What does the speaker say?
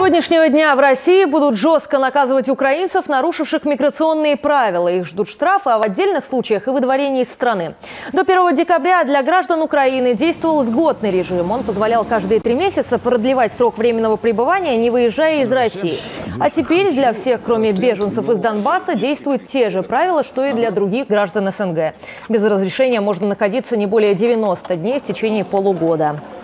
сегодняшнего дня в России будут жестко наказывать украинцев, нарушивших миграционные правила. Их ждут штрафы, а в отдельных случаях и выдворение из страны. До 1 декабря для граждан Украины действовал льготный режим. Он позволял каждые 3 месяца продлевать срок временного пребывания, не выезжая из России. А теперь для всех, кроме беженцев из Донбасса, действуют те же правила, что и для других граждан СНГ. Без разрешения можно находиться не более 90 дней в течение полугода.